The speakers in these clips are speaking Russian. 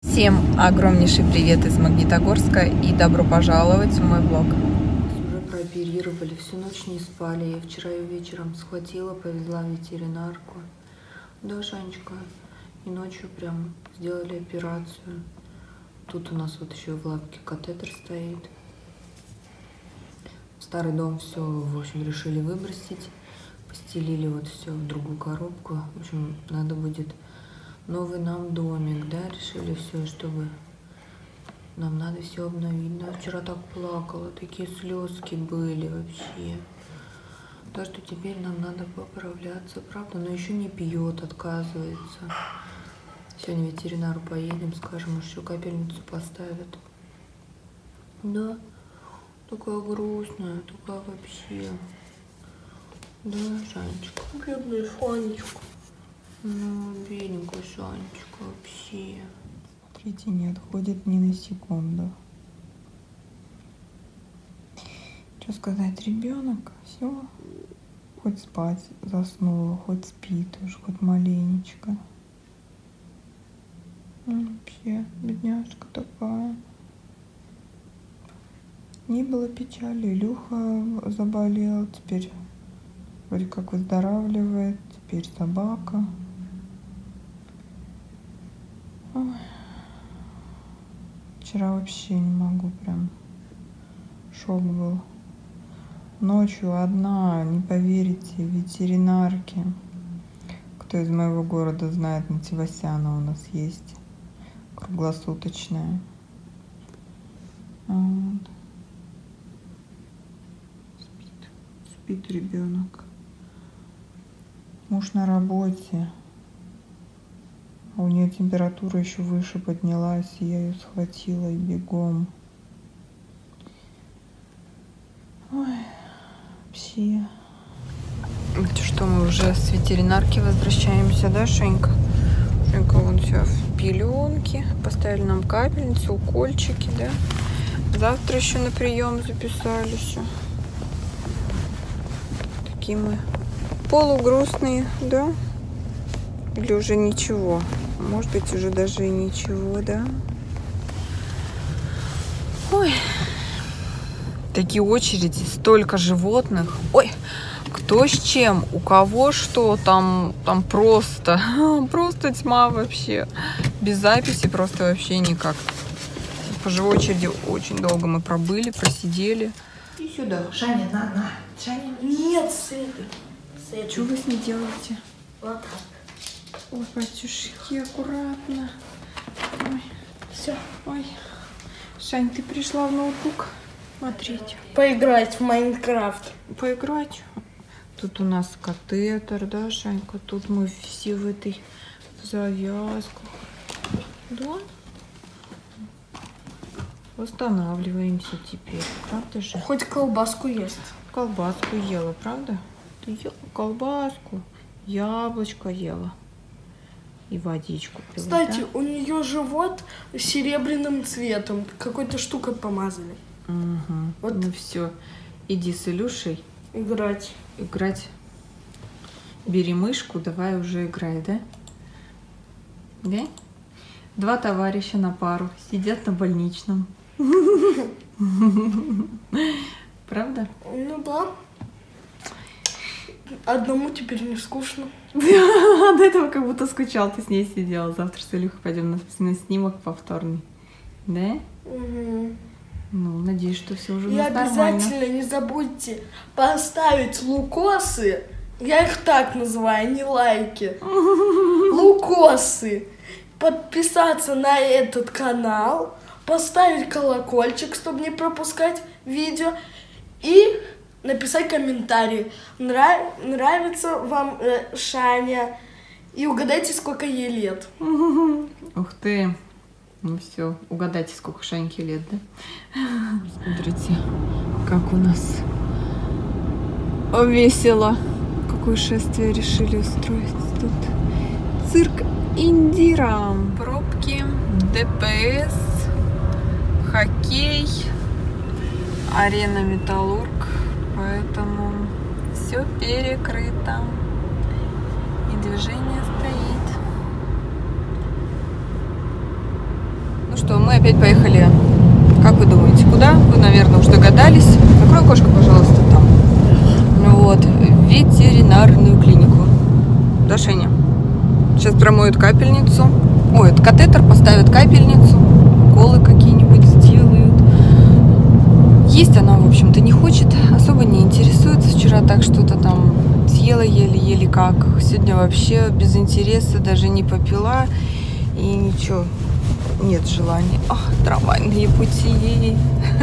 Всем огромнейший привет из Магнитогорска и добро пожаловать в мой влог. Уже прооперировали, всю ночь не спали. Я вчера ее вечером схватила, повезла в ветеринарку. Да, Шанечка, и ночью прям сделали операцию. Тут у нас вот еще в лапке катетер стоит. В старый дом все, в общем, решили выбросить. Постелили вот все в другую коробку. В общем, надо будет новый нам домик, да, решили все, чтобы нам надо все обновить. Да, вчера так плакала, такие слезки были вообще. Так что теперь нам надо поправляться, правда, но еще не пьет, отказывается. Сегодня в ветеринару поедем, скажем, еще капельницу поставят. Да, такая грустная, такая вообще. Да, Шанечка. Бедная Шанечка. Ну, бедненькая Шанечка вообще. Смотрите, не отходит ни на секунду. Что сказать, ребенок, все, хоть спать заснула, хоть спит уже, хоть маленечко. Вообще, бедняжка такая. Не было печали, Илюха заболел, теперь вроде как выздоравливает, теперь собака. Ой. Вчера вообще не могу, прям шок был. Ночью одна, не поверите, в ветеринарке. Кто из моего города знает, на Тивасяна у нас есть круглосуточная. Вот. Спит ребенок. Муж на работе. А у нее температура еще выше поднялась, и я ее схватила и бегом. Ой, вообще. Что, мы уже с ветеринарки возвращаемся, да, Шенька? Шенька вон вся в пеленке. Поставили нам капельницу, укольчики, да? Завтра еще на прием записались. Такие мы полугрустные, да? Или уже ничего? Может быть, уже даже и ничего, да? Ой. Такие очереди, столько животных. Ой, кто с чем, у кого что, там просто тьма вообще. Без записи просто вообще никак. По живой очереди очень долго мы пробыли, просидели. И сюда. Шаня, на. Шаня, нет, с этой. Что вы с ней делаете? Вот так. Ой, батюшки, аккуратно. Ой. Все. Ой. Шань, ты пришла в ноутбук смотреть. Поиграть в Майнкрафт. Поиграть. Тут у нас катетер, да, Шанька? Тут мы все в этой завязках. Да? Восстанавливаемся теперь, правда же? Хоть колбаску есть. Колбаску ела, правда? Ты ела колбаску, яблочко ела и водичку пила. Кстати, да? у нее живот серебряным цветом. Какой-то штукой помазали. Угу. Вот. Ну все, иди с Илюшей Играть. Бери мышку, давай уже играй, да? Да? Два товарища на пару сидят на больничном. Правда? Ну да. Одному теперь не скучно. До этого как будто скучал, ты с ней сидела. Завтра с Илюхой пойдем на снимок повторный. Да? Угу. Ну, надеюсь, что все уже И обязательно не забудьте поставить лукосы. Я их так называю, не лайки. Лукосы. Подписаться на этот канал. Поставить колокольчик, чтобы не пропускать видео. И написать комментарий. Нравится вам Шаня? И угадайте, сколько ей лет. Ух ты. Ну все, угадайте, сколько Шаньке лет, да? Смотрите, как у нас весело. Какое шествие решили устроить тут. Цирк Индира. Пробки, ДПС, хоккей, арена Металлург. Поэтому все перекрыто. И движение стоит. Ну что, мы опять поехали. Как вы думаете, куда? Вы, наверное, уже догадались. Закрой окошко, пожалуйста, там. Вот, в ветеринарную клинику. Да, Шеня? Сейчас промоют капельницу. Ой, это катетер, поставят капельницу. Уколы какие-нибудь сделают. Есть она, в общем-то, не хочет. Особо не интересуется. Вчера так что-то там съела еле-еле как. Сегодня вообще без интереса, даже не попила. И ничего, нет желания. Ах, трамвайные пути.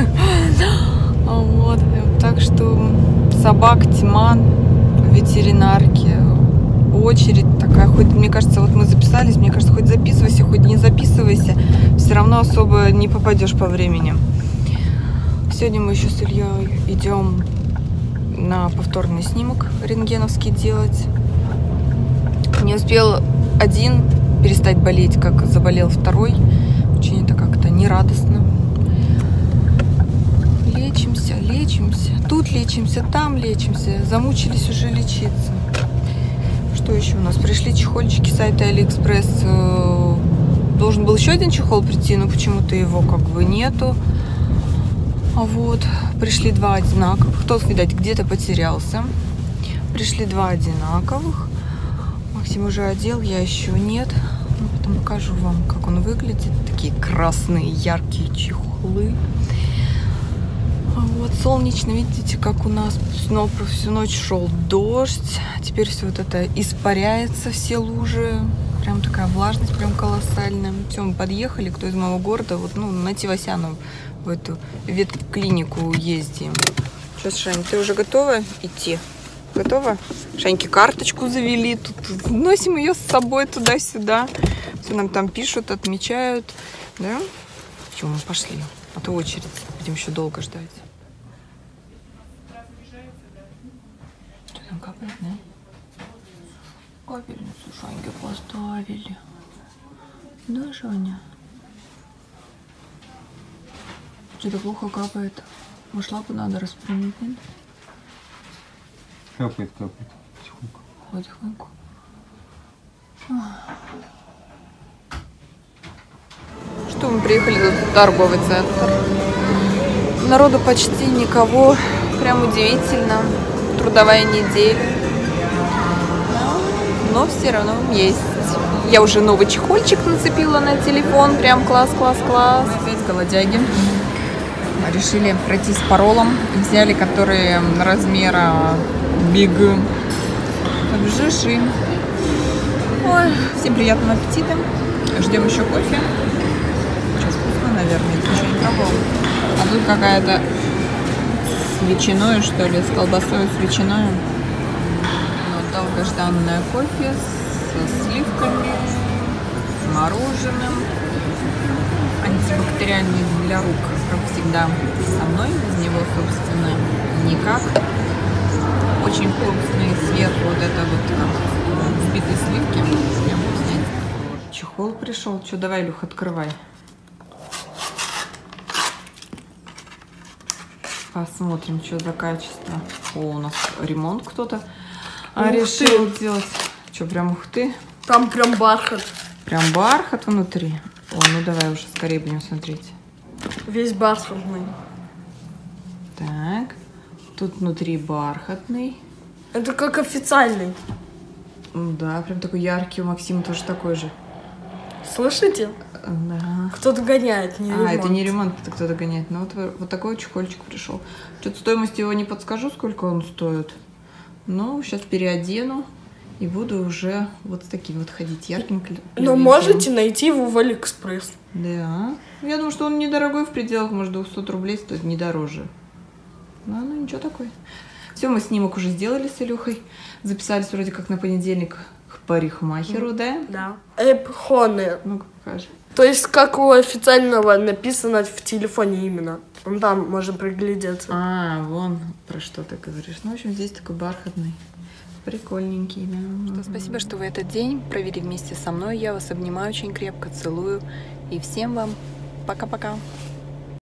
Вот. Так что собак тьма в ветеринарке. Очередь такая, хоть, мне кажется, вот мы записались, мне кажется, хоть записывайся, хоть не записывайся, все равно особо не попадешь по времени. Сегодня мы еще с Ильей идем на повторный снимок рентгеновский делать. Не успел один перестать болеть, как заболел второй. Очень это как-то нерадостно. Лечимся, лечимся. Тут лечимся, там лечимся. Замучились уже лечиться. Что еще у нас? Пришли чехольчики с сайта Алиэкспресс. Должен был еще один чехол прийти, но почему-то его как бы нету. Вот. Пришли два одинаковых. Тот, видать, где-то потерялся. Пришли два одинаковых. Максим уже одел, я еще нет. Потом покажу вам, как он выглядит. Такие красные, яркие чехлы. Вот солнечно, видите, как у нас всю ночь шел дождь. Теперь все вот это испаряется, все лужи. Прям такая влажность, прям колоссальная. Все, мы подъехали, кто из моего города, вот, ну, на Тивасяну в эту ветклинику ездим. Что, Шань, ты уже готова идти? Готова? Шаньке карточку завели, тут носим ее с собой туда-сюда. Все нам там пишут, отмечают. Да? Почему мы пошли? А то очередь. Будем еще долго ждать. Что там капает, да? Капельницу Шаньке поставили. Да, Шаня? Что-то плохо капает. Может, лапу надо распрямить, нет? Капает, капает. Тихонько. Потихоньку. Что, мы приехали в торговый центр. Народу почти никого. Прям удивительно. Трудовая неделя. Но все равно есть. Я уже новый чехольчик нацепила на телефон. Прям класс, класс, класс. Опять голодяги. Решили пройтись с паролом. Взяли которые размера Big. Обжиши. Ой, всем приятного аппетита. Ждем еще кофе. Сейчас вкусно, наверное, я еще не пробовала. А тут какая-то с ветчиной, что ли, с колбасой, с ветчиной. Вот, долгожданное кофе со сливками, с мороженым. Антибактериальный для рук, как всегда, со мной. Без него, собственно, никак. Очень вкусный сверху вот это вот как взбитые сливки. Прям вкуснее. Чехол пришел. Что, давай, Илюх, открывай. Посмотрим, что за качество. О, у нас ремонт кто-то решил делать. Что, прям ух ты? Там прям бархат. Прям бархат внутри. О, ну давай уже скорее будем смотреть. Весь бархатный. Так. Тут внутри бархатный. Это как официальный. Да, прям такой яркий. У Максима тоже такой же. Слышите? Да. Кто-то гоняет, не ремонт. Это не ремонт, это кто-то гоняет. Ну вот такой чехольчик пришел. Что-то стоимость его не подскажу, сколько он стоит. Но сейчас переодену и буду уже вот с таким вот ходить ярким. Но можете найти его в Алиэкспресс. Да. Я думаю, что он недорогой, в пределах, может, 200 рублей стоит, не дороже. Ну ничего такой. Все, мы снимок уже сделали с Илюхой. Записались вроде как на понедельник к парикмахеру, да? Да. Эпхоны. Ну-ка, покажи. То есть, как у официального написано в телефоне именно. Вон там можно приглядеться. А, вон про что ты говоришь. Ну, в общем, здесь такой бархатный. Прикольненький, да. Что, спасибо, что вы этот день провели вместе со мной. Я вас обнимаю очень крепко, целую. И всем вам пока-пока.